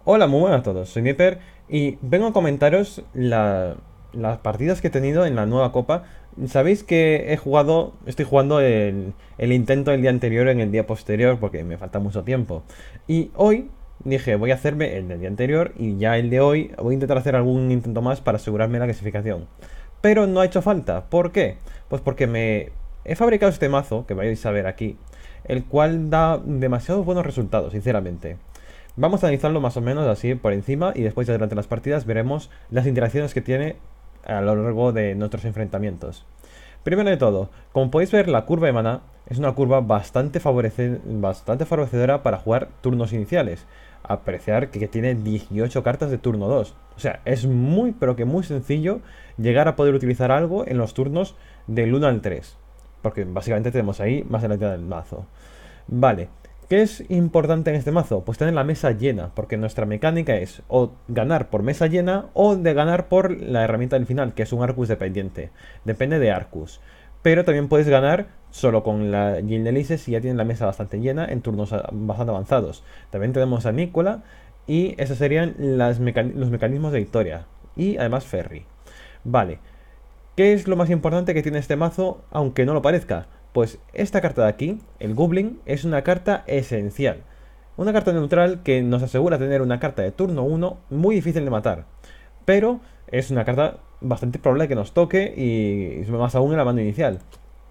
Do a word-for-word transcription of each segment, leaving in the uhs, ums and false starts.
Hola, muy buenas a todos, soy Nipper y vengo a comentaros la- las partidas que he tenido en la nueva copa. Sabéis que he jugado, estoy jugando el, el intento del día anterior en el día posterior porque me falta mucho tiempo. Y hoy dije, voy a hacerme el del día anterior y ya el de hoy voy a intentar hacer algún intento más para asegurarme la clasificación. Pero no ha hecho falta, ¿por qué? Pues porque me he fabricado este mazo, que vais a ver aquí, el cual da demasiados buenos resultados, sinceramente. Vamos a analizarlo más o menos así por encima y después ya durante las partidas veremos las interacciones que tiene a lo largo de nuestros enfrentamientos. Primero de todo, como podéis ver, la curva de maná es una curva bastante, favorece bastante favorecedora para jugar turnos iniciales. Apreciar que, que tiene dieciocho cartas de turno dos. O sea, es muy pero que muy sencillo llegar a poder utilizar algo en los turnos del uno al tres. Porque básicamente tenemos ahí más de la mitad del mazo. Vale, ¿qué es importante en este mazo? Pues tener la mesa llena, porque nuestra mecánica es o ganar por mesa llena o de ganar por la herramienta del final, que es un Arcus dependiente. Depende de Arcus. Pero también puedes ganar solo con la Gilnelice si ya tienes la mesa bastante llena en turnos a- bastante avanzados. También tenemos a Nicola y esos serían las mecan- los mecanismos de victoria. Y además Ferry. Vale, ¿qué es lo más importante que tiene este mazo, aunque no lo parezca? Pues esta carta de aquí, el Goblin, es una carta esencial. Una carta neutral que nos asegura tener una carta de turno uno muy difícil de matar. Pero es una carta bastante probable que nos toque y más aún en la mano inicial.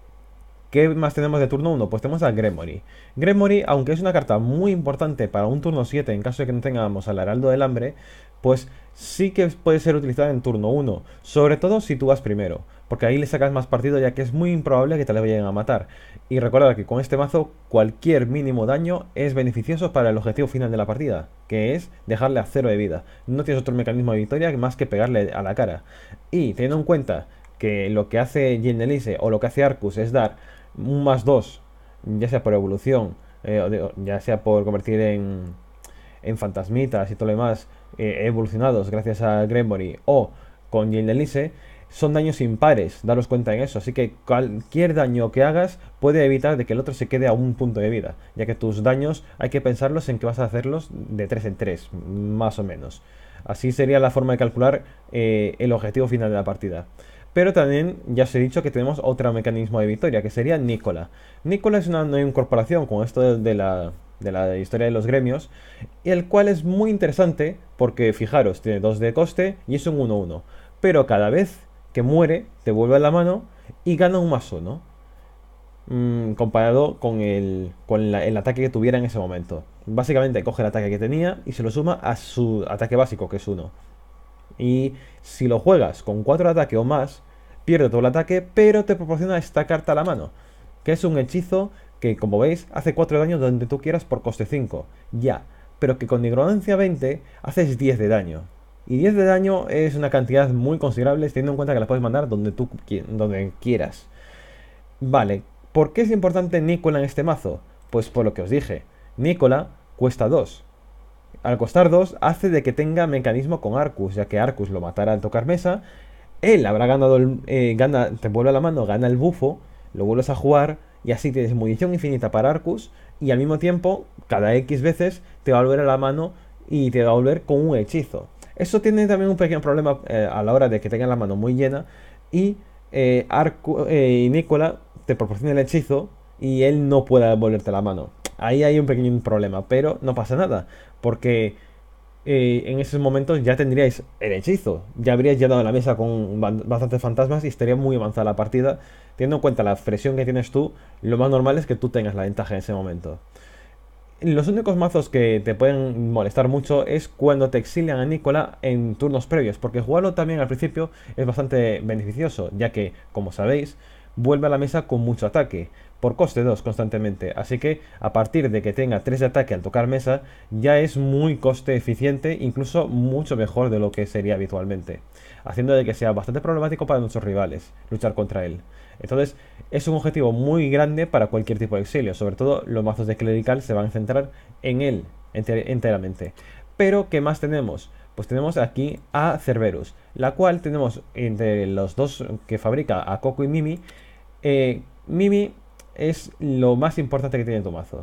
¿Qué más tenemos de turno uno? Pues tenemos a Gremory. Gremory, aunque es una carta muy importante para un turno siete en caso de que no tengamos al Heraldo del Hambre, pues sí que puede ser utilizada en turno uno, sobre todo si tú vas primero, porque ahí le sacas más partido ya que es muy improbable que te le vayan a matar. Y recuerda que con este mazo cualquier mínimo daño es beneficioso para el objetivo final de la partida, que es dejarle a cero de vida. No tienes otro mecanismo de victoria más que pegarle a la cara. Y teniendo en cuenta que lo que hace Gilnelice o lo que hace Arcus es dar un más dos, ya sea por evolución, eh, o de- ya sea por convertir en, en fantasmitas y todo lo demás, eh, evolucionados gracias a Gremory o con Yelnelice, son daños impares, daros cuenta en eso. Así que cualquier daño que hagas puede evitar de que el otro se quede a un punto de vida, ya que tus daños hay que pensarlos en que vas a hacerlos de tres en tres más o menos. Así sería la forma de calcular eh, el objetivo final de la partida. Pero también ya os he dicho que tenemos otro mecanismo de victoria, que sería Nicola. Nicola es una nueva incorporación con esto de, de la, de la historia de los gremios, y el cual es muy interesante porque, fijaros, tiene dos de coste y es un uno uno. Pero cada vez que muere, te vuelve a la mano y gana un más uno, mm, comparado con, el, con la- el ataque que tuviera en ese momento. Básicamente coge el ataque que tenía y se lo suma a su ataque básico, que es uno. Y si lo juegas con cuatro de ataque o más, pierde todo el ataque, pero te proporciona esta carta a la mano, que es un hechizo que, como veis, hace cuatro de daño donde tú quieras por coste cinco. Ya, pero que con Nigromancia veinte haces diez de daño. Y diez de daño es una cantidad muy considerable, teniendo en cuenta que la puedes mandar donde tú donde quieras. Vale, ¿por qué es importante Nicola en este mazo? Pues por lo que os dije, Nicola cuesta dos. Al costar dos hace de que tenga mecanismo con Arcus, ya que Arcus lo matará al tocar mesa. Él habrá ganado, el, eh, gana, te vuelve a la mano, gana el bufo, lo vuelves a jugar y así tienes munición infinita para Arcus y al mismo tiempo, cada X veces te va a volver a la mano y te va a volver con un hechizo. Eso tiene también un pequeño problema eh, a la hora de que tenga la mano muy llena y eh, Arcu, eh, y Nicola te proporciona el hechizo y él no pueda volverte la mano. Ahí hay un pequeño problema, pero no pasa nada, porque eh, en esos momentos ya tendríais el hechizo, ya habríais llegado a la mesa con bastantes fantasmas y estaría muy avanzada la partida. Teniendo en cuenta la presión que tienes tú, lo más normal es que tú tengas la ventaja en ese momento. Los únicos mazos que te pueden molestar mucho es cuando te exilian a Nicola en turnos previos, porque jugarlo también al principio es bastante beneficioso, ya que, como sabéis, vuelve a la mesa con mucho ataque, por coste dos constantemente, así que a partir de que tenga tres de ataque al tocar mesa, ya es muy coste eficiente, incluso mucho mejor de lo que sería habitualmente, haciendo de que sea bastante problemático para nuestros rivales luchar contra él. Entonces, es un objetivo muy grande para cualquier tipo de exilio. Sobre todo, los mazos de clerical se van a centrar en él enter enteramente. Pero, ¿qué más tenemos? Pues tenemos aquí a Cerberus, la cual tenemos entre los dos que fabrica a Coco y Mimi. Eh, Mimi es lo más importante que tiene tu mazo.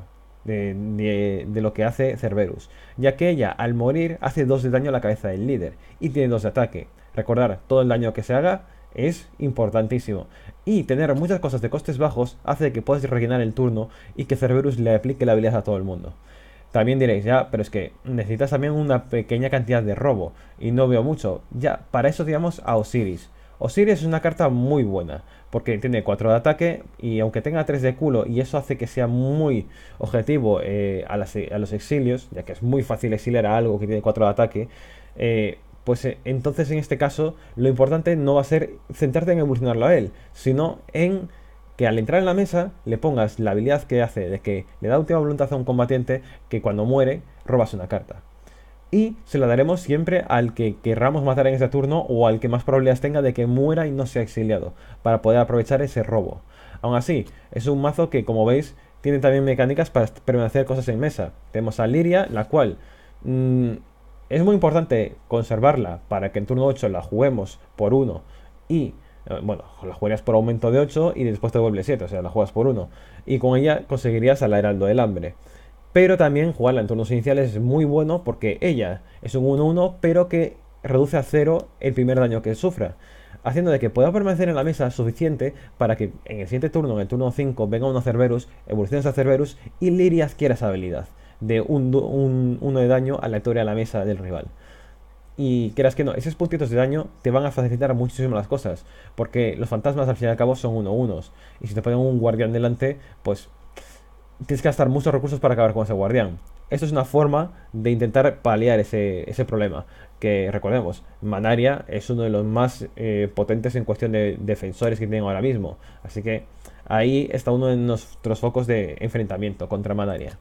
de, de, de lo que hace Cerberus, ya que ella al morir hace dos de daño a la cabeza del líder y tiene dos de ataque. Recordar, todo el daño que se haga es importantísimo. Y tener muchas cosas de costes bajos hace que puedas rellenar el turno y que Cerberus le aplique la habilidad a todo el mundo. También diréis, ya, pero es que necesitas también una pequeña cantidad de robo. Y no veo mucho. Ya, para eso digamos a Osiris. Osiris es una carta muy buena, porque tiene cuatro de ataque y aunque tenga tres de culo, y eso hace que sea muy objetivo eh, a, las, a los exilios, ya que es muy fácil exiliar a algo que tiene cuatro de ataque, eh, pues eh, entonces en este caso lo importante no va a ser centrarte en evolucionarlo a él, sino en que al entrar en la mesa le pongas la habilidad que hace de que le da última voluntad a un combatiente que cuando muere robas una carta. Y se la daremos siempre al que querramos matar en ese turno o al que más probabilidades tenga de que muera y no sea exiliado, para poder aprovechar ese robo. Aún así, es un mazo que, como veis, tiene también mecánicas para permanecer cosas en mesa. Tenemos a Liria, la cual mmm, es muy importante conservarla para que en turno ocho la juguemos por uno y... Bueno, la jugarías por aumento de ocho y después te devuelve siete, o sea, la juegas por uno. Y con ella conseguirías al Heraldo del Hambre. Pero también jugarla en turnos iniciales es muy bueno porque ella es un uno uno, pero que reduce a cero el primer daño que sufra, haciendo de que pueda permanecer en la mesa suficiente para que en el siguiente turno, en el turno cinco, venga uno Cerberus, evoluciones a Cerberus y Liria adquiera esa habilidad de un, un, uno de daño aleatorio a la mesa del rival. Y quieras que no, esos puntitos de daño te van a facilitar muchísimo las cosas, porque los fantasmas al fin y al cabo son uno unos, y si te ponen un guardián delante, pues tienes que gastar muchos recursos para acabar con ese guardián. Esto es una forma de intentar paliar ese, ese problema, que recordemos, Manaria es uno de los más eh, potentes en cuestión de defensores que tienen ahora mismo, así que ahí está uno de nuestros focos de enfrentamiento contra Manaria.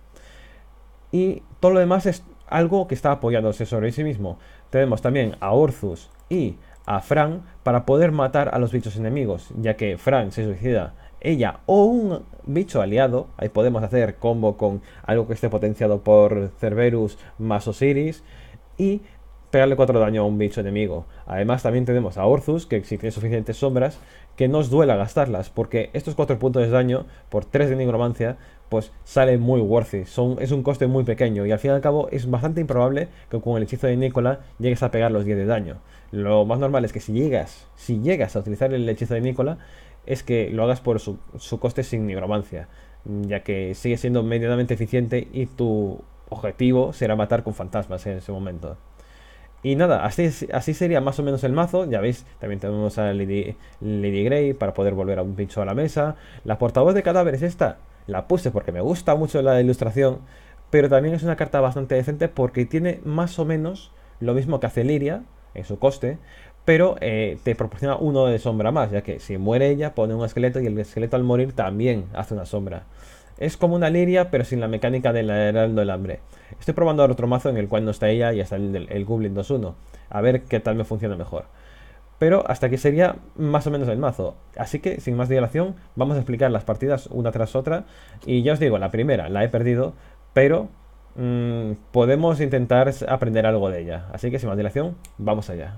Y todo lo demás es algo que está apoyándose sobre sí mismo. Tenemos también a Orthus y a Fran para poder matar a los bichos enemigos, ya que Fran se suicida ella o un bicho aliado. Ahí podemos hacer combo con algo que esté potenciado por Cerberus más Osiris y pegarle cuatro de daño a un bicho enemigo. Además también tenemos a Orthus, que si tiene suficientes sombras, que no os duela gastarlas, porque estos cuatro puntos de daño por tres de nigromancia pues sale muy worthy. Son, es un coste muy pequeño y al fin y al cabo es bastante improbable que con el hechizo de Nicola llegues a pegar los diez de daño. Lo más normal es que si llegas, si llegas a utilizar el hechizo de Nicola, es que lo hagas por su, su coste sin nigromancia, ya que sigue siendo medianamente eficiente y tu objetivo será matar con fantasmas en ese momento. Y nada, así, así sería más o menos el mazo. Ya veis, también tenemos a Lady, Lady Grey para poder volver a un bicho a la mesa. La portavoz de cadáveres esta la puse porque me gusta mucho la ilustración, pero también es una carta bastante decente porque tiene más o menos lo mismo que hace Liria en su coste, pero eh, te proporciona uno de sombra más, ya que si muere ella pone un esqueleto y el esqueleto al morir también hace una sombra. Es como una Liria, pero sin la mecánica del Heraldo del Hambre. Estoy probando ahora otro mazo en el cual no está ella y está el, el, el Goblin dos uno. A ver qué tal me funciona mejor. Pero hasta aquí sería más o menos el mazo. Así que, sin más dilación, vamos a explicar las partidas una tras otra. Y ya os digo, la primera la he perdido, pero mmm, podemos intentar aprender algo de ella. Así que, sin más dilación, vamos allá.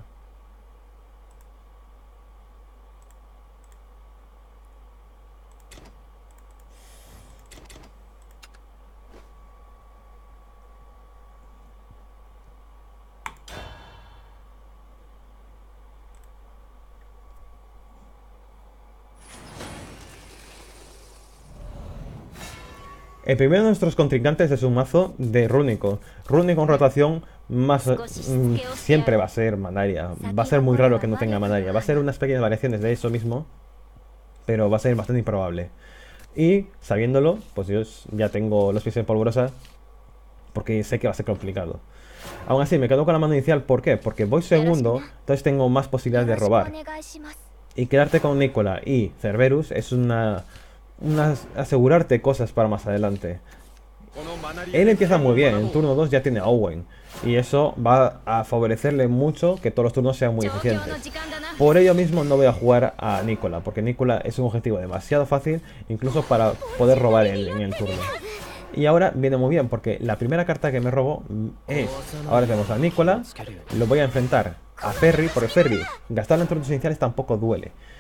El primero de nuestros contrincantes es un mazo de Rúnico. Rúnico en rotación más mm, siempre va a ser Manaria. Va a ser muy raro que no tenga Manaria. Va a ser unas pequeñas variaciones de eso mismo, pero va a ser bastante improbable. Y sabiéndolo, pues yo ya tengo los pies en polvorosa porque sé que va a ser complicado. Aún así, me quedo con la mano inicial. ¿Por qué? Porque voy segundo, entonces tengo más posibilidades de robar. Y quedarte con Nicola y Cerberus es una... Una, asegurarte cosas para más adelante. Él empieza muy bien, en turno dos ya tiene a Owen y eso va a favorecerle mucho que todos los turnos sean muy eficientes. Por ello mismo no voy a jugar a Nicola, porque Nicola es un objetivo demasiado fácil, incluso para poder robar él en el turno. Y ahora viene muy bien, porque la primera carta que me robo es... Ahora tenemos a Nicola, lo voy a enfrentar a Ferry, porque Ferry gastarlo en turnos iniciales tampoco duele.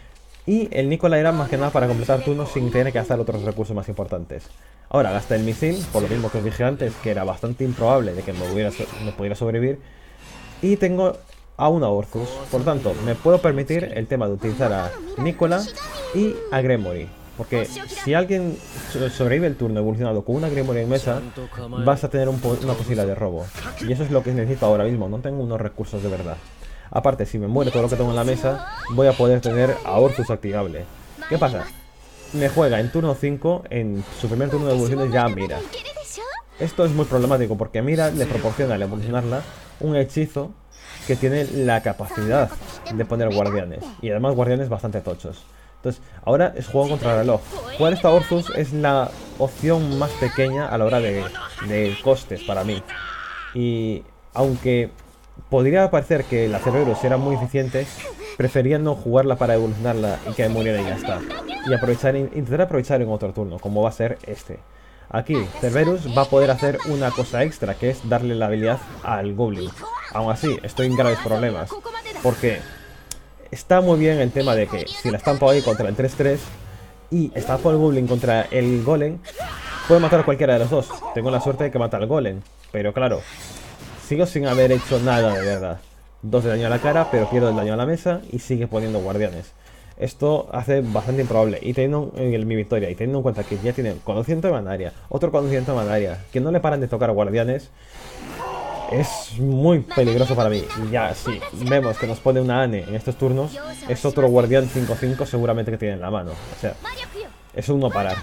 Y el Nicola era más que nada para completar turnos sin tener que gastar otros recursos más importantes. Ahora gasta el misil, por lo mismo que os dije antes, que era bastante improbable de que me, hubiera, me pudiera sobrevivir. Y tengo a una Ursus, por tanto, me puedo permitir el tema de utilizar a Nicola y a Gremory. Porque si alguien sobrevive el turno evolucionado con una Gremory en mesa, vas a tener un po una posibilidad de robo. Y eso es lo que necesito ahora mismo, no tengo unos recursos de verdad. Aparte, si me muere todo lo que tengo en la mesa, voy a poder tener a Ursus activable. ¿Qué pasa? Me juega en turno cinco, en su primer turno de evoluciones ya Mira. Esto es muy problemático porque Mira le proporciona al evolucionarla un hechizo que tiene la capacidad de poner guardianes. Y además guardianes bastante tochos. Entonces, ahora es juego contra reloj. Jugar esta Ursus es la opción más pequeña a la hora de, de costes para mí. Y aunque podría parecer que la Cerberus era muy eficiente, prefería no jugarla para evolucionarla y que muriera y ya está. Y aprovechar, intentar aprovechar en otro turno, como va a ser este. Aquí, Cerberus va a poder hacer una cosa extra, que es darle la habilidad al Goblin. Aún así, estoy en graves problemas, porque está muy bien el tema de que si la estampo ahí contra el tres tres y estampo el Goblin contra el Golem, puede matar a cualquiera de los dos. Tengo la suerte de que mata al Golem, pero claro, sigo sin haber hecho nada de verdad. Dos de daño a la cara, pero pierdo el daño a la mesa y sigue poniendo guardianes. Esto hace bastante improbable. Y teniendo en mi victoria, y teniendo en cuenta que ya tiene conocimiento de Manaria, otro conocimiento de Manaria, que no le paran de tocar guardianes, es muy peligroso para mí. Y ya, si vemos que nos pone una Anne en estos turnos, es otro guardián cinco cinco seguramente que tiene en la mano. O sea, es un no parar.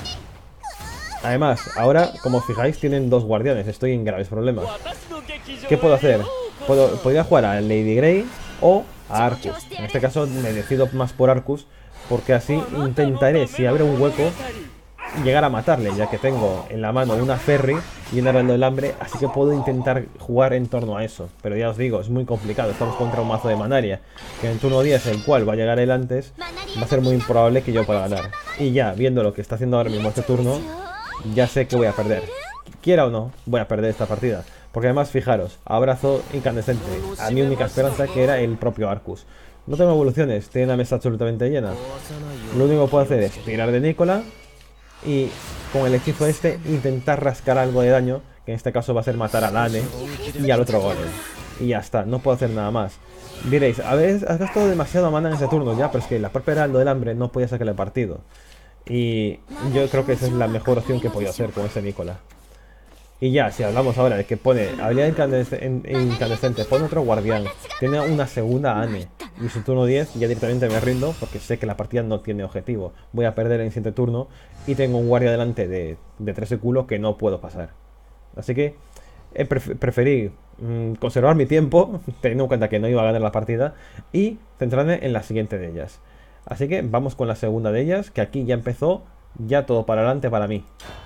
Además, ahora, como os fijáis, tienen dos guardianes. Estoy en graves problemas. ¿Qué puedo hacer? Puedo, podría jugar a Lady Grey o a Arcus. En este caso me decido más por Arcus, porque así intentaré, si abre un hueco, llegar a matarle, ya que tengo en la mano una Ferry y un Heraldo del Hambre, así que puedo intentar jugar en torno a eso. Pero ya os digo, es muy complicado. Estamos contra un mazo de Manaria, que en turno diez, el cual va a llegar el antes, va a ser muy improbable que yo pueda ganar. Y ya, viendo lo que está haciendo ahora mismo este turno, ya sé que voy a perder. Quiera o no, voy a perder esta partida. Porque además, fijaros, abrazo incandescente a mi única esperanza, que era el propio Arcus. No tengo evoluciones, tiene la mesa absolutamente llena. Lo único que puedo hacer es tirar de Nicola y con el hechizo este intentar rascar algo de daño, que en este caso va a ser matar a Lane y al otro Golem. Y ya está, no puedo hacer nada más. Diréis, a ver, has gastado demasiado mana en ese turno ya, pero es que la propia Heraldo del Hambre no podía sacarle partido. Y yo creo que esa es la mejor opción que he podido hacer con ese Nicola. Y ya, si hablamos ahora de que pone habilidad incandescente, incandescente, pone otro guardián, tiene una segunda Anne, y su turno diez ya directamente me rindo, porque sé que la partida no tiene objetivo. Voy a perder en el siguiente turno, y tengo un guardia delante de, de tres de culo que no puedo pasar. Así que eh, pref preferí mmm, conservar mi tiempo, teniendo en cuenta que no iba a ganar la partida, y centrarme en la siguiente de ellas. Así que vamos con la segunda de ellas, que aquí ya empezó, ya todo para adelante para mí.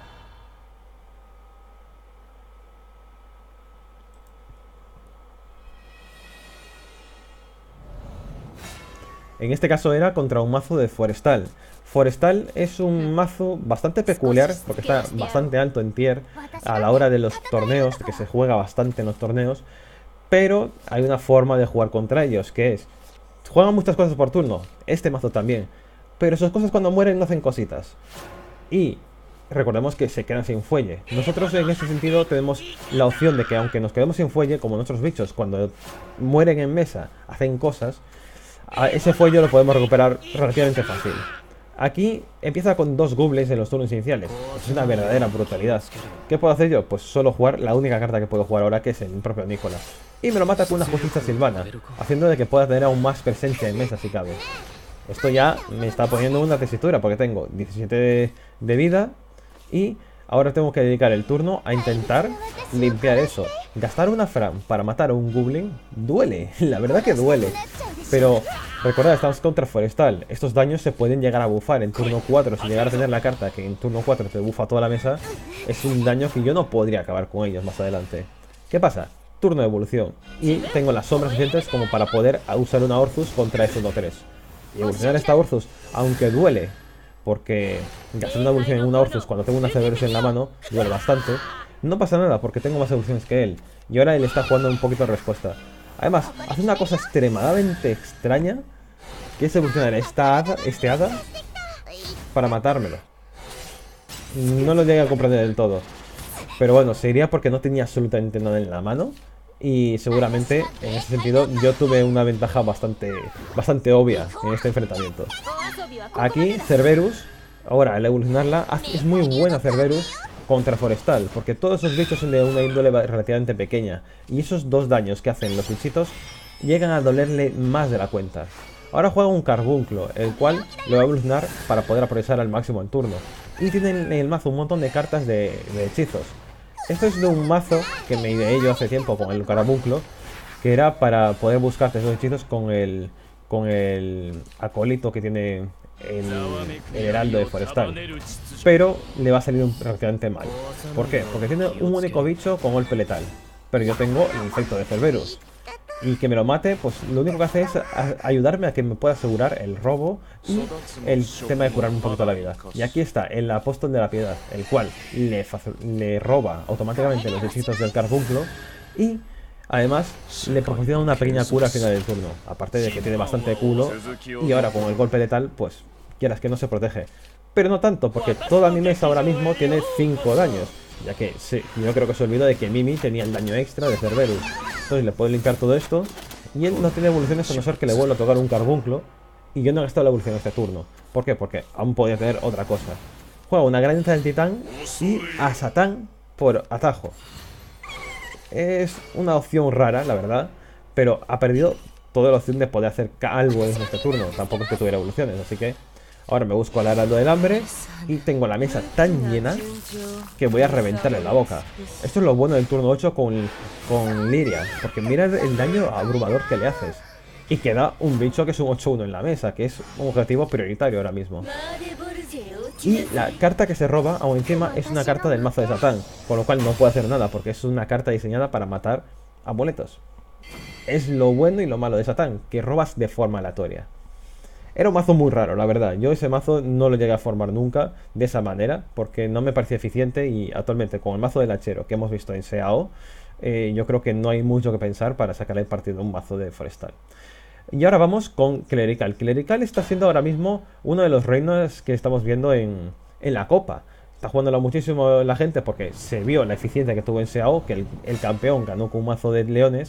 En este caso era contra un mazo de Forestal. Forestal es un mazo bastante peculiar, porque está bastante alto en tier a la hora de los torneos, que se juega bastante en los torneos. Pero hay una forma de jugar contra ellos, que es... Juegan muchas cosas por turno, este mazo también. Pero sus cosas cuando mueren no hacen cositas. Y recordemos que se quedan sin fuelle. Nosotros en ese sentido tenemos la opción de que aunque nos quedemos sin fuelle, como nuestros bichos cuando mueren en mesa hacen cosas, a ese fuelle lo podemos recuperar relativamente fácil. Aquí empieza con dos goblins en los turnos iniciales. Es una verdadera brutalidad. ¿Qué puedo hacer yo? Pues solo jugar la única carta que puedo jugar ahora, que es el propio Nicola. Y me lo mata con una justicia silvana, haciendo de que pueda tener aún más presencia en mesa si cabe. Esto ya me está poniendo una tesitura, porque tengo diecisiete de, de vida y ahora tengo que dedicar el turno a intentar limpiar eso. Gastar una Fran para matar a un Goblin duele, la verdad que duele. Pero recordad, estamos contra Forestal. Estos daños se pueden llegar a bufar en turno cuatro. Si llegar a tener la carta que en turno cuatro te bufa toda la mesa, es un daño que yo no podría acabar con ellos más adelante. ¿Qué pasa? Turno de evolución. Y tengo las sombras suficientes como para poder usar una Ursus contra esos uno tres. Y evolucionar esta Ursus, aunque duele, porque gastar una evolución en una Ursus cuando tengo una Cerberus en la mano duele bastante, no pasa nada porque tengo más evoluciones que él. Y ahora él está jugando un poquito de respuesta. Además, hace una cosa extremadamente extraña, que es evolucionar esta hada, este hada para matármelo. No lo llegué a comprender del todo. Pero bueno, sería porque no tenía absolutamente nada en la mano. Y seguramente, en ese sentido, yo tuve una ventaja bastante, bastante obvia en este enfrentamiento. Aquí, Cerberus, ahora al evolucionarla, es muy buena Cerberus contra Forestal, porque todos esos bichos son de una índole relativamente pequeña. Y esos dos daños que hacen los bichitos llegan a dolerle más de la cuenta. Ahora juega un Carbunclo, el cual lo va a evolucionar para poder aprovechar al máximo el turno. Y tiene en el mazo un montón de cartas de, de hechizos. Esto es de un mazo que me ideé yo hace tiempo con el Carabunclo, que era para poder buscarte esos hechizos con el, con el acólito que tiene el, el heraldo de Forestal. Pero le va a salir un, relativamente mal. ¿Por qué? Porque tiene un único bicho con golpe letal. Pero yo tengo el efecto de Cerberus. Y que me lo mate, pues lo único que hace es a ayudarme a que me pueda asegurar el robo y el tema de curarme un poquito la vida. Y aquí está el apóstol de la piedad, el cual le, le roba automáticamente los hechizos del Carbunclo y además le proporciona una pequeña cura al final del turno. Aparte de que tiene bastante culo y ahora con el golpe letal, pues quieras que no se protege. Pero no tanto, porque toda mi mesa ahora mismo tiene cinco daños. Ya que sí, yo creo que se olvidó de que Mimi tenía el daño extra de Cerberus. Entonces le puedo limpiar todo esto. Y él no tiene evoluciones a no ser que le vuelva a tocar un Carbunclo. Y yo no he gastado la evolución este turno. ¿Por qué? Porque aún podía tener otra cosa. Juega una granita del titán y a Satán por atajo. Es una opción rara, la verdad. Pero ha perdido toda la opción de poder hacer algo en este turno. Tampoco es que tuviera evoluciones, así que... Ahora me busco al heraldo del hambre y tengo la mesa tan llena que voy a reventarle la boca. Esto es lo bueno del turno ocho con, con Liria, porque mira el daño abrumador que le haces. Y queda un bicho que es un ocho uno en la mesa, que es un objetivo prioritario ahora mismo. Y la carta que se roba, aún encima, es una carta del mazo de Satán, con lo cual no puede hacer nada, porque es una carta diseñada para matar amuletos. Es lo bueno y lo malo de Satán, que robas de forma aleatoria. Era un mazo muy raro, la verdad. Yo ese mazo no lo llegué a formar nunca de esa manera, porque no me parecía eficiente y actualmente con el mazo del hachero que hemos visto en S A O, eh, yo creo que no hay mucho que pensar para sacar el partido de un mazo de Forestal. Y ahora vamos con Clerical. Clerical está siendo ahora mismo uno de los reinos que estamos viendo en, en la Copa. Está jugándolo muchísimo la gente porque se vio la eficiencia que tuvo en S A O, que el, el campeón ganó con un mazo de leones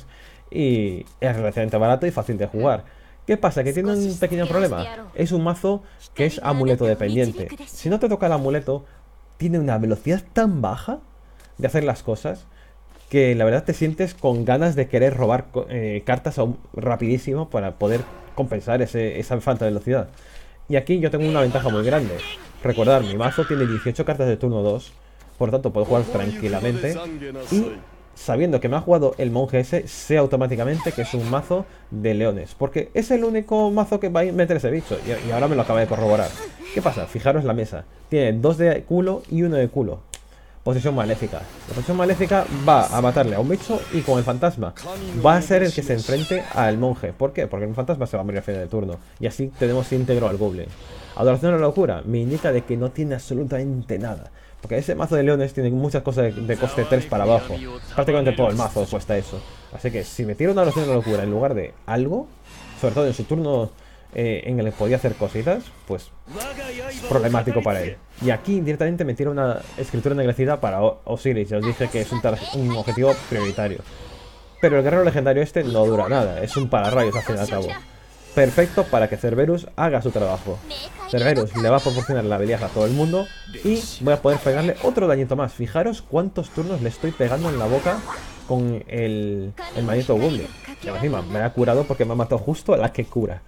y es relativamente barato y fácil de jugar. ¿Qué pasa? Que tiene un pequeño problema. Es un mazo que es amuleto dependiente. Si no te toca el amuleto, tiene una velocidad tan baja de hacer las cosas que la verdad te sientes con ganas de querer robar eh, cartas aún rapidísimo para poder compensar ese, esa falta de velocidad. Y aquí yo tengo una ventaja muy grande. Recordad, mi mazo tiene dieciocho cartas de turno dos, por lo tanto puedo jugar tranquilamente y... sabiendo que me ha jugado el monje ese, sé automáticamente que es un mazo de leones. Porque es el único mazo que va a meter ese bicho. Y, y ahora me lo acaba de corroborar. ¿Qué pasa? Fijaros la mesa. Tiene dos de culo y uno de culo. Posesión maléfica. La posesión maléfica va a matarle a un bicho y con el fantasma va a ser el que se enfrente al monje. ¿Por qué? Porque el fantasma se va a morir al final del turno. Y así tenemos íntegro al goblin. Adoración a la locura. Me indica de que no tiene absolutamente nada. Porque ese mazo de leones tiene muchas cosas de, de coste tres para abajo. Prácticamente todo el mazo cuesta eso. Así que si me tiro una oración de locura en lugar de algo, sobre todo en su turno eh, en el que podía hacer cositas, pues es problemático para él. Y aquí directamente me tiro una escritura ennegrecida para Osiris. Ya os dije que es un, un objetivo prioritario. Pero el guerrero legendario este no dura nada. Es un pararrayos al fin y al cabo. Perfecto para que Cerberus haga su trabajo. Cerberus le va a proporcionar la habilidad a todo el mundo y voy a poder pegarle otro dañito más. Fijaros cuántos turnos le estoy pegando en la boca con el, el maldito Goblin. Y encima me ha curado porque me ha matado justo a la que cura.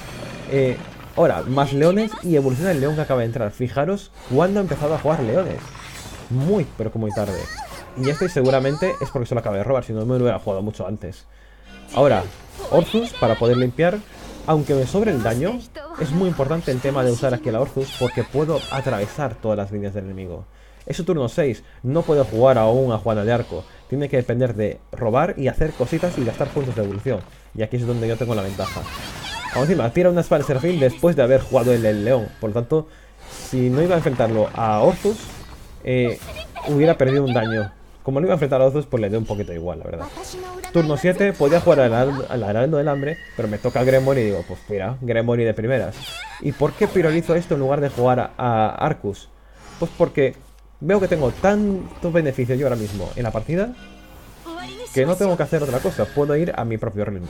Eh, ahora, más leones y evoluciona el león que acaba de entrar. Fijaros cuándo ha empezado a jugar leones. Muy, pero que muy tarde. Y este seguramente es porque se lo acaba de robar, si no me lo hubiera jugado mucho antes. Ahora, Orthus para poder limpiar. Aunque me sobre el daño, es muy importante el tema de usar aquí la Orthus porque puedo atravesar todas las líneas del enemigo. Es su turno seis, no puedo jugar aún a Juana de Arco. Tiene que depender de robar y hacer cositas y gastar puntos de evolución. Y aquí es donde yo tengo la ventaja. Aún encima, tira una espada de Serafín después de haber jugado el, el león. Por lo tanto, si no iba a enfrentarlo a Orthus, eh, hubiera perdido un daño Como lo iba a enfrentar a los dos, pues le dio un poquito igual, la verdad. Turno siete, podía jugar al, al Heraldo del Hambre, pero me toca Gremory y digo, pues mira, Gremory de primeras. ¿Y por qué priorizo esto en lugar de jugar a, a Arcus? Pues porque veo que tengo tanto beneficio yo ahora mismo en la partida que no tengo que hacer otra cosa, puedo ir a mi propio ritmo.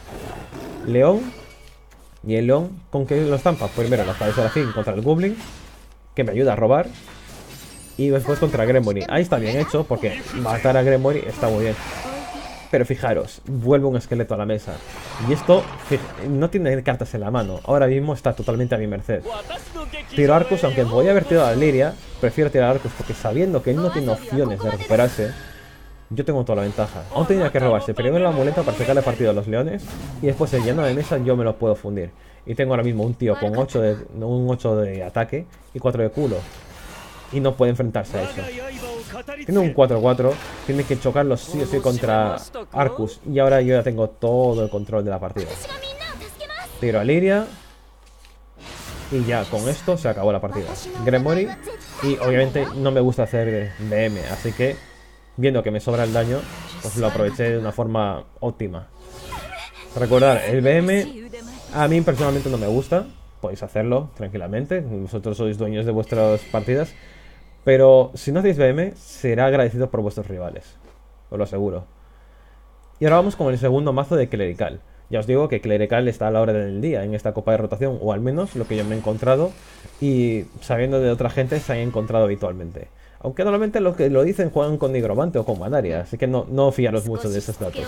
León, y el león, ¿con qué lo estampa? Pues primero la espada de Serafín contra el Goblin, que me ayuda a robar. Y después contra Gremory. Ahí está bien hecho, porque matar a Gremory está muy bien. Pero fijaros, vuelve un esqueleto a la mesa. Y esto no tiene cartas en la mano. Ahora mismo está totalmente a mi merced. Tiro Arcus, aunque voy a haber tirado a Liria, prefiero tirar Arcus porque sabiendo que él no tiene opciones de recuperarse, yo tengo toda la ventaja. Aún tenía que robarse primero la muleta para sacarle partido a los leones. Y después el lleno de mesa yo me lo puedo fundir. Y tengo ahora mismo un tío con ocho de, un ocho de ataque y cuatro de culo. Y no puede enfrentarse a eso. Tiene un cuatro cuatro. Tiene que chocarlo sí o sí contra Arcus. Y ahora yo ya tengo todo el control de la partida. Tiro a Liria. Y ya con esto se acabó la partida. Gremory. Y obviamente no me gusta hacer B M. Así que viendo que me sobra el daño, pues lo aproveché de una forma óptima. Recordar, el B M a mí personalmente no me gusta. Podéis hacerlo tranquilamente. Vosotros sois dueños de vuestras partidas. Pero si no hacéis B M, será agradecido por vuestros rivales. Os lo aseguro. Y ahora vamos con el segundo mazo de Clerical. Ya os digo que Clerical está a la hora del día en esta copa de rotación. O al menos lo que yo me he encontrado. Y sabiendo de otra gente se han encontrado habitualmente. Aunque normalmente los que lo dicen juegan con Nigromante o con Manaria. Así que no, no fiaros mucho de esos datos.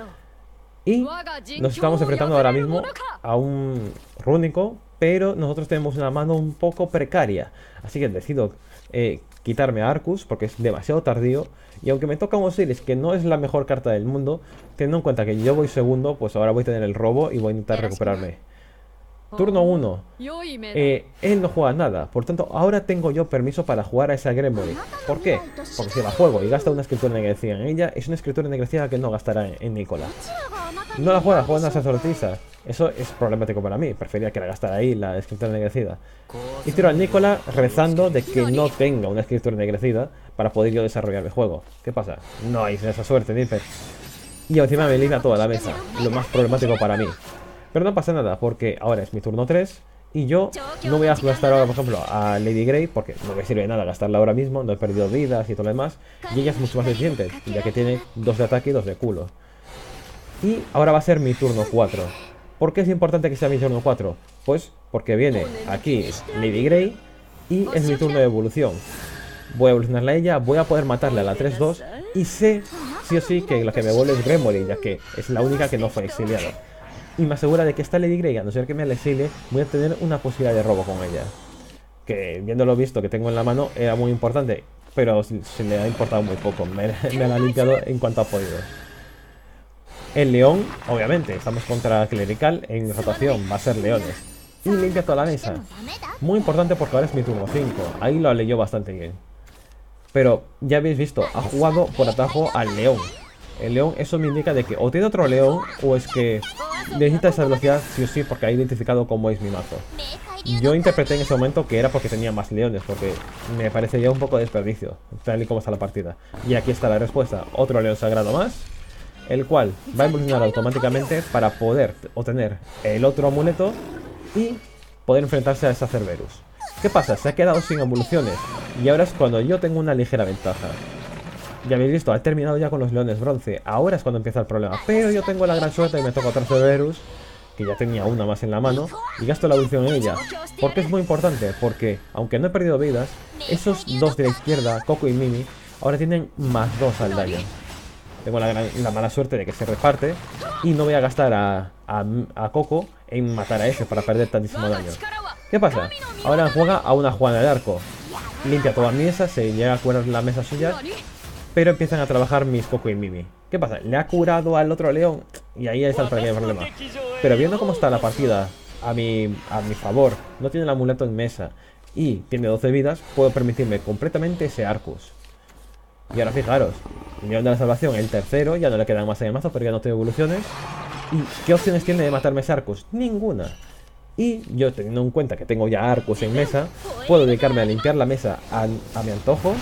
Y nos estamos enfrentando ahora mismo a un rúnico. Pero nosotros tenemos una mano un poco precaria. Así que decido eh, quitarme a Arcus porque es demasiado tardío. Y aunque me toca un Osiris, que no es la mejor carta del mundo, teniendo en cuenta que yo voy segundo, pues ahora voy a tener el robo y voy a intentar recuperarme. Turno uno. Eh, él no juega nada. Por tanto, ahora tengo yo permiso para jugar a esa Gremory. ¿Por qué? Porque si la juego y gasta una escritura ennegrecida en ella, es una escritura ennegrecida que no gastará en, en Nicola. No la juega, juega una sacerdotisa. Eso es problemático para mí. Prefería que la gastara ahí la escritura ennegrecida. Y tiro al Nicola rezando de que no tenga una escritura ennegrecida para poder yo desarrollar el juego. ¿Qué pasa? No hay esa suerte, dice. Y encima me elimina toda la mesa. Lo más problemático para mí. Pero no pasa nada porque ahora es mi turno tres. Y yo no voy a gastar ahora, por ejemplo, a Lady Grey porque no me sirve de nada gastarla ahora mismo. No he perdido vidas y todo lo demás. Y ella es mucho más eficiente, ya que tiene dos de ataque y dos de culo. Y ahora va a ser mi turno cuatro. ¿Por qué es importante que sea mi turno cuatro? Pues porque viene aquí Lady Grey y es mi turno de evolución. Voy a evolucionarla a ella, voy a poder matarle a la tres dos y sé, sí o sí, que la que me vuelve es Gremory, ya que es la única que no fue exiliada. Y me asegura de que esta Lady Grey, a no ser que me la exilie, voy a tener una posibilidad de robo con ella. Que viéndolo visto que tengo en la mano era muy importante, pero se le ha importado muy poco, me, me la ha limpiado en cuanto ha podido. El león, obviamente, estamos contra Clerical, en rotación va a ser leones. Y limpia toda la mesa. Muy importante porque ahora es mi turno cinco. Ahí lo leyó bastante bien. Pero ya habéis visto, ha jugado por atajo al león. El león, eso me indica de que o tiene otro león o es que necesita esa velocidad sí o sí porque ha identificado cómo es mi mazo. Yo interpreté en ese momento que era porque tenía más leones, porque me parecería un poco desperdicio, tal y como está la partida. Y aquí está la respuesta, otro león sagrado más, el cual va a evolucionar automáticamente para poder obtener el otro amuleto y poder enfrentarse a esa Cerberus. ¿Qué pasa? Se ha quedado sin evoluciones y ahora es cuando yo tengo una ligera ventaja. Ya habéis visto, ha terminado ya con los leones bronce, ahora es cuando empieza el problema. Pero yo tengo la gran suerte y me toca otra Cerberus, que ya tenía una más en la mano, y gasto la evolución en ella. ¿Por qué es muy importante? Porque, aunque no he perdido vidas, esos dos de la izquierda, Coco y Mimi, ahora tienen más dos al daño. Tengo la, gran, la mala suerte de que se reparte y no voy a gastar a, a, a Coco en matar a ese para perder tantísimo daño. ¿Qué pasa? Ahora juega a una Juana de Arco. Limpia toda mi mesa, se llega a curar la mesa suya, pero empiezan a trabajar mis Coco y Mimi. ¿Qué pasa? Le ha curado al otro león y ahí está el pequeño problema. Pero viendo cómo está la partida a mi, a mi favor, no tiene el amuleto en mesa y tiene doce vidas, puedo permitirme completamente ese Arcus. Y ahora fijaros, el león de la salvación, el tercero, ya no le quedan más en el mazo, pero ya no tengo evoluciones. ¿Y qué opciones tiene de matarme ese Arcus? Ninguna. Y yo, teniendo en cuenta que tengo ya Arcus en mesa, puedo dedicarme a limpiar la mesa a, a mi antojo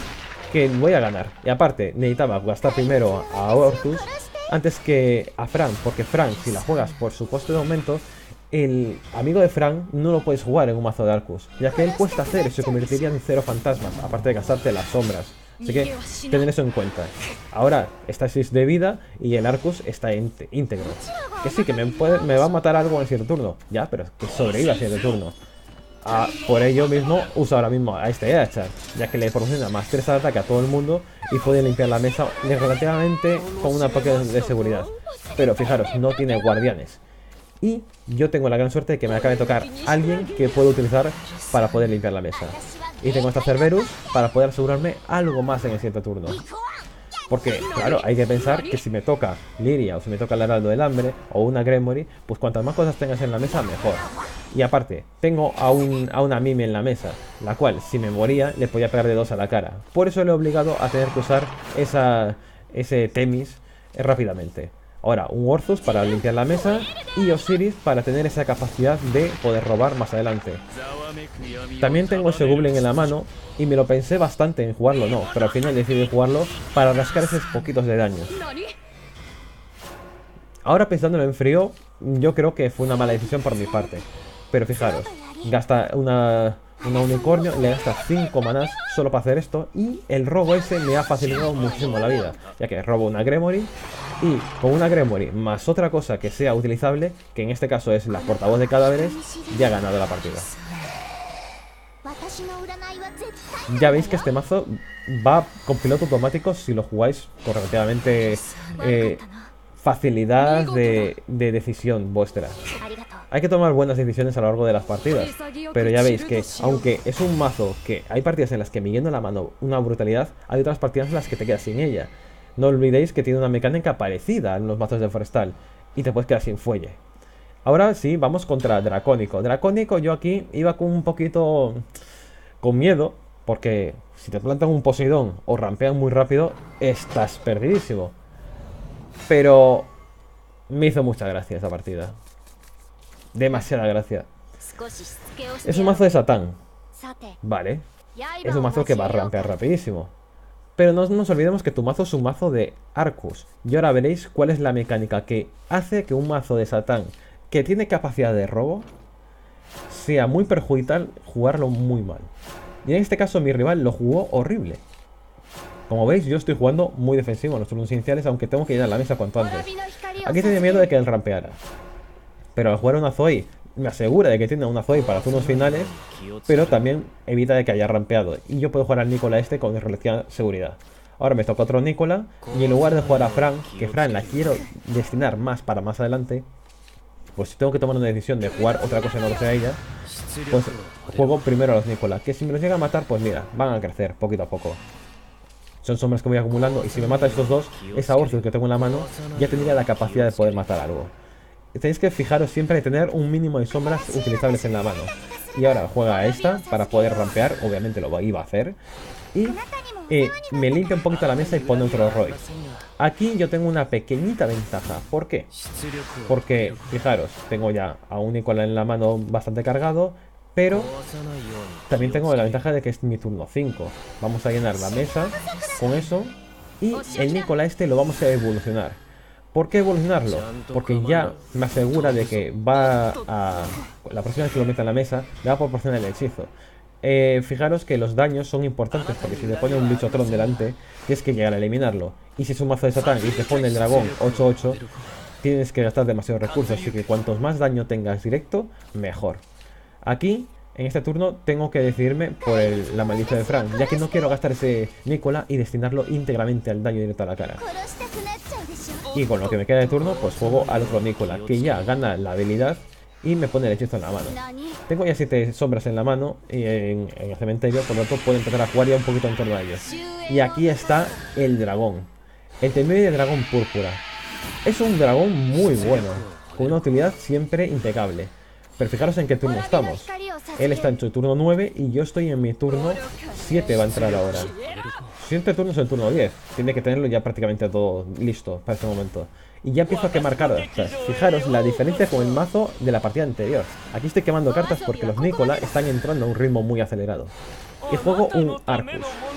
que voy a ganar. Y aparte, necesitaba gastar primero a Orcus antes que a Fran, porque Fran, si la juegas por su coste de aumento, el amigo de Fran no lo puedes jugar en un mazo de Arcus, ya que él cuesta hacer y se convertiría en cero fantasmas, aparte de gastarte las sombras. Así que tened eso en cuenta. Ahora está seis de vida y el Arcus está íntegro. Que sí, que me, puede, me va a matar algo en el siguiente turno. Ya, pero que sobreviva al siguiente turno. Ah, por ello mismo uso ahora mismo a este Edachar, ya que le proporciona más tres de ataque a todo el mundo y puede limpiar la mesa relativamente con una poca de seguridad. Pero fijaros, no tiene guardianes. Y yo tengo la gran suerte de que me acabe de tocar alguien que puedo utilizar para poder limpiar la mesa. Y tengo esta Cerberus para poder asegurarme algo más en el siguiente turno. Porque, claro, hay que pensar que si me toca Liria o si me toca el Heraldo del Hambre o una Gremory, pues cuantas más cosas tengas en la mesa, mejor. Y aparte, tengo a, un, a una Mime en la mesa, la cual, si me moría, le podía pegar de dos a la cara. Por eso le he obligado a tener que usar esa, ese Temis eh, rápidamente. Ahora, un Orthus para limpiar la mesa y Osiris para tener esa capacidad de poder robar más adelante. También tengo ese Goblin en la mano y me lo pensé bastante en jugarlo, no, pero al final decidí jugarlo para rascar esos poquitos de daño. Ahora pensándolo en frío, yo creo que fue una mala decisión por mi parte. Pero fijaros, gasta una, una unicornio, le gasta cinco manás solo para hacer esto y el robo ese me ha facilitado muchísimo la vida, ya que robo una Gremory y con una Gremory más otra cosa que sea utilizable, que en este caso es la portavoz de cadáveres, ya ha ganado la partida. Ya veis que este mazo va con piloto automático si lo jugáis con relativamente eh, facilidad de, de decisión vuestra. Hay que tomar buenas decisiones a lo largo de las partidas, pero ya veis que aunque es un mazo que hay partidas en las que me yendo la mano una brutalidad, hay otras partidas en las que te quedas sin ella. No olvidéis que tiene una mecánica parecida en los mazos de Forestal y te puedes quedar sin fuelle. Ahora sí, vamos contra Dracónico. Dracónico yo aquí iba con un poquito con miedo, porque si te plantan un Poseidón o rampean muy rápido, estás perdidísimo. Pero me hizo mucha gracia esa partida. Demasiada gracia. Es un mazo de Satán. Vale. Es un mazo que va a rampear rapidísimo. Pero no nos olvidemos que tu mazo es un mazo de Arcus. Y ahora veréis cuál es la mecánica que hace que un mazo de Satán que tiene capacidad de robo sea muy perjudicial jugarlo muy mal. Y en este caso mi rival lo jugó horrible. Como veis, yo estoy jugando muy defensivo en los turnos iniciales, aunque tengo que llenar la mesa cuanto antes. Aquí tenía miedo de que él rampeara, pero al jugar una Zoe me asegura de que tiene una Zoe para turnos finales, pero también evita de que haya rampeado. Y yo puedo jugar al Nicola este con relativa seguridad. Ahora me toca otro Nicola, y en lugar de jugar a Fran, que Fran la quiero destinar más para más adelante, pues si tengo que tomar una decisión de jugar otra cosa y no lo sea ella, pues juego primero a los Nicola, que si me los llega a matar, pues mira, van a crecer poquito a poco. Son sombras que voy acumulando y si me mata estos dos, esa Orthus que tengo en la mano ya tendría la capacidad de poder matar algo. Tenéis que fijaros siempre en tener un mínimo de sombras utilizables en la mano. Y ahora juega a esta para poder rampear, obviamente lo iba a hacer. Y eh, me limpia un poquito la mesa y pone otro Roy. Aquí yo tengo una pequeñita ventaja. ¿Por qué? Porque, fijaros, tengo ya a un Nicola en la mano bastante cargado, pero también tengo la ventaja de que es mi turno cinco. Vamos a llenar la mesa con eso y el Nicola este lo vamos a evolucionar. ¿Por qué evolucionarlo? Porque ya me asegura de que va a... la próxima vez que lo meta en la mesa, le va a proporcionar el hechizo. Eh, fijaros que los daños son importantes, porque si te pone un bichotron delante, tienes que llegar a eliminarlo. Y si es un mazo de Satán y te pone el dragón ocho ocho, tienes que gastar demasiados recursos, así que cuantos más daño tengas directo, mejor. Aquí, en este turno, tengo que decidirme por el, la maldición de Fran, ya que no quiero gastar ese Nicola y destinarlo íntegramente al daño directo a la cara. Y con lo que me queda de turno, pues juego al otro Nicola, que ya gana la habilidad y me pone el hechizo en la mano. Tengo ya siete sombras en la mano y en, en el cementerio, por lo tanto puedo empezar a jugar ya un poquito en torno a ellos. Y aquí está el dragón, el temible de dragón púrpura. Es un dragón muy bueno, con una utilidad siempre impecable. Pero fijaros en qué turno estamos. Él está en su turno nueve y yo estoy en mi turno siete, va a entrar ahora. Siguiente turno es el turno diez. Tiene que tenerlo ya prácticamente todo listo para este momento. Y ya empiezo a quemar cartas. Fijaros la diferencia con el mazo de la partida anterior. Aquí estoy quemando cartas porque los Nicola están entrando a un ritmo muy acelerado. Y juego un Arcus.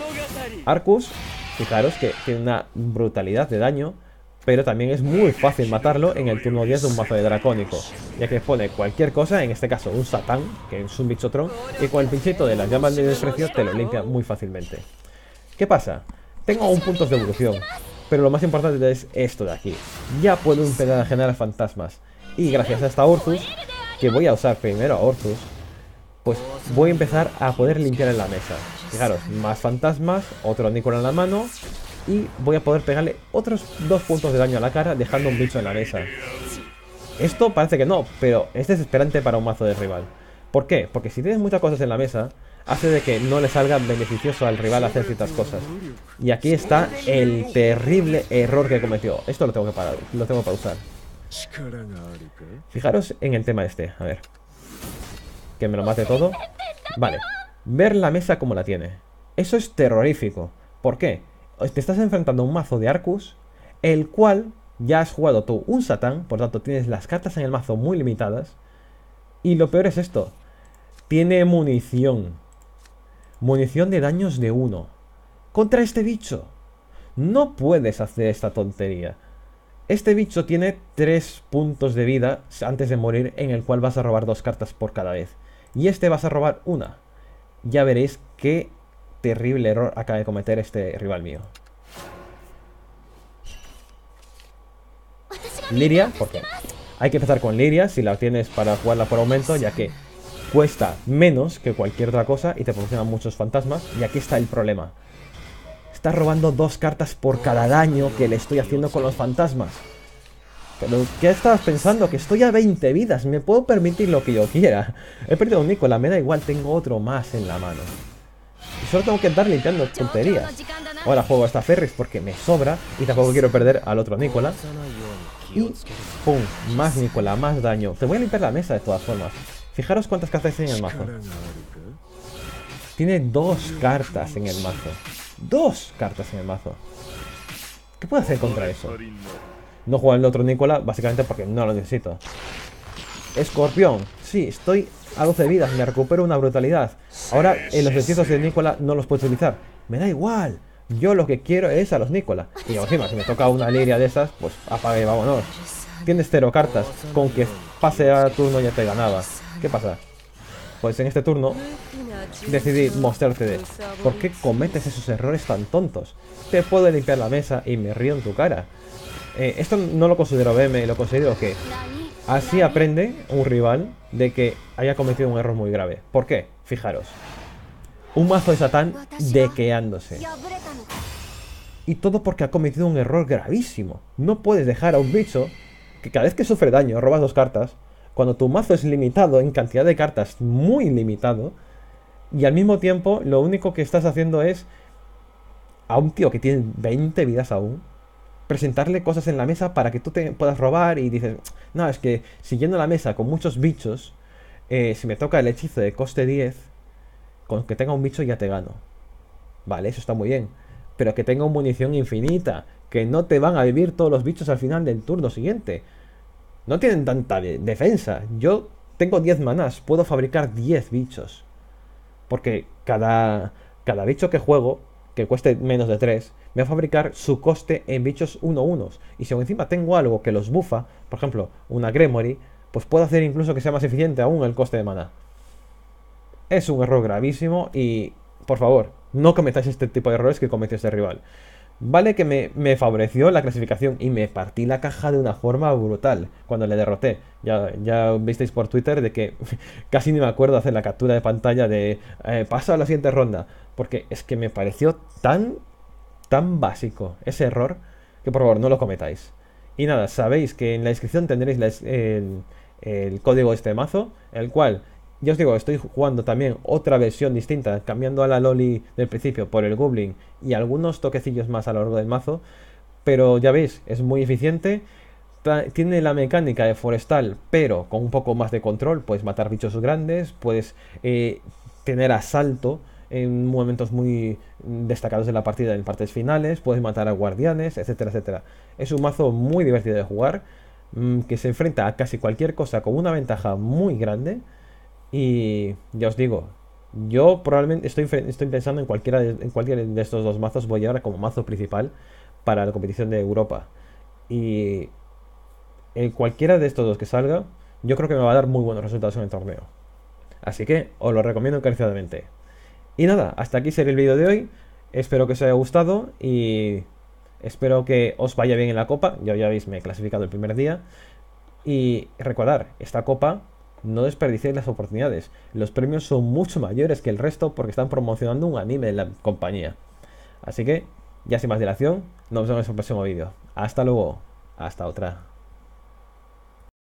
Arcus, fijaros que tiene una brutalidad de daño, pero también es muy fácil matarlo en el turno diez de un mazo de dracónico, ya que pone cualquier cosa, en este caso un Satán, que es un bicho tron, y con el pinchito de las llamas de desprecio te lo limpia muy fácilmente. ¿Qué pasa? Tengo aún puntos de evolución, pero lo más importante es esto de aquí. Ya puedo empezar a generar fantasmas, y gracias a esta Orthus, que voy a usar primero a Orthus, pues voy a empezar a poder limpiar en la mesa. Fijaros, más fantasmas, otro Nicola en la mano, y voy a poder pegarle otros dos puntos de daño a la cara dejando un bicho en la mesa. Esto parece que no, pero es desesperante para un mazo de rival. ¿Por qué? Porque si tienes muchas cosas en la mesa, hace de que no le salga beneficioso al rival hacer ciertas cosas. Y aquí está el terrible error que cometió. Esto lo tengo que parar, lo tengo para usar. Fijaros en el tema este, a ver. Que me lo mate todo. Vale, ver la mesa como la tiene. Eso es terrorífico. ¿Por qué? Te estás enfrentando a un mazo de Arcus, el cual ya has jugado tú un Satán, por tanto tienes las cartas en el mazo muy limitadas. Y lo peor es esto, tiene munición. Munición de daños de uno. Contra este bicho. No puedes hacer esta tontería. Este bicho tiene tres puntos de vida antes de morir, en el cual vas a robar dos cartas por cada vez. Y este vas a robar una. Ya veréis qué terrible error acaba de cometer este rival mío. Liria, porque hay que empezar con Liria si la tienes para jugarla por aumento, ya que cuesta menos que cualquier otra cosa y te proporciona muchos fantasmas. Y aquí está el problema. Está robando dos cartas por cada daño que le estoy haciendo con los fantasmas. Pero, ¿qué estabas pensando? Que estoy a veinte vidas, me puedo permitir lo que yo quiera. He perdido un Nicola, me da igual, tengo otro más en la mano. Y solo tengo que andar limpiando tonterías. Ahora juego a esta Ferris porque me sobra y tampoco quiero perder al otro Nicola. Y pum, más Nicola, más daño. Te voy a limpiar la mesa de todas formas. Fijaros cuántas cartas tiene en el mazo. Tiene dos cartas en el mazo. Dos cartas en el mazo. ¿Qué puedo hacer contra eso? No juego al otro Nicola básicamente porque no lo necesito. Escorpión. Sí, estoy a doce vidas, me recupero una brutalidad. Ahora en los hechizos de Nicola no los puedo utilizar. Me da igual. Yo lo que quiero es a los Nicola. Y encima, si me toca una Liria de esas, pues apague y vámonos. Tienes cero cartas. Con que pase a turno ya te ganaba. ¿Qué pasa? Pues en este turno decidí mostrarte de ¿por qué cometes esos errores tan tontos? Te puedo limpiar la mesa y me río en tu cara. Eh, esto no lo considero B M, lo considero que así aprende un rival de que haya cometido un error muy grave. ¿Por qué? Fijaros. Un mazo de Satán dequeándose. Y todo porque ha cometido un error gravísimo. No puedes dejar a un bicho que cada vez que sufre daño robas dos cartas, cuando tu mazo es limitado en cantidad de cartas, muy limitado, y al mismo tiempo lo único que estás haciendo es a un tío que tiene veinte vidas aún, presentarle cosas en la mesa para que tú te puedas robar y dices, no, es que siguiendo la mesa con muchos bichos, eh, si me toca el hechizo de coste diez, con que tenga un bicho ya te gano. Vale, eso está muy bien. Pero que tenga munición infinita, que no te van a vivir todos los bichos al final del turno siguiente. No tienen tanta de defensa. Yo tengo diez manás, puedo fabricar diez bichos. Porque cada, cada bicho que juego, que cueste menos de tres, me va a fabricar su coste en bichos uno uno. Y si encima tengo algo que los bufa, por ejemplo, una Gremory, pues puedo hacer incluso que sea más eficiente aún el coste de maná. Es un error gravísimo y, por favor, no cometáis este tipo de errores que cometió este rival. Vale que me, me favoreció la clasificación y me partí la caja de una forma brutal cuando le derroté. Ya, ya visteis por Twitter de que casi ni me acuerdo hacer la captura de pantalla de eh, paso a la siguiente ronda. Porque es que me pareció tan, tan básico ese error que por favor no lo cometáis. Y nada, sabéis que en la descripción tendréis la, el, el código de este mazo, el cual... Ya os digo, estoy jugando también otra versión distinta, cambiando a la Loli del principio por el Goblin y algunos toquecillos más a lo largo del mazo. Pero ya veis, es muy eficiente. Tiene la mecánica de forestal, pero con un poco más de control. Puedes matar bichos grandes, puedes eh, tener asalto en momentos muy destacados de la partida, en partes finales. Puedes matar a guardianes, etcétera, etcétera. Es un mazo muy divertido de jugar, mmm, que se enfrenta a casi cualquier cosa con una ventaja muy grande. Y ya os digo, Yo probablemente estoy, fe- estoy pensando en cualquiera de, en cualquiera de estos dos mazos voy a llevar como mazo principal para la competición de Europa. Y en cualquiera de estos dos que salga, yo creo que me va a dar muy buenos resultados en el torneo. Así que os lo recomiendo encarecidamente. Y nada, hasta aquí sería el vídeo de hoy. Espero que os haya gustado y espero que os vaya bien en la copa. Ya, ya veis, me he clasificado el primer día. Y recordar, esta copa no desperdiciéis las oportunidades. Los premios son mucho mayores que el resto porque están promocionando un anime en la compañía. Así que, ya sin más dilación, nos vemos en el próximo vídeo. Hasta luego. Hasta otra.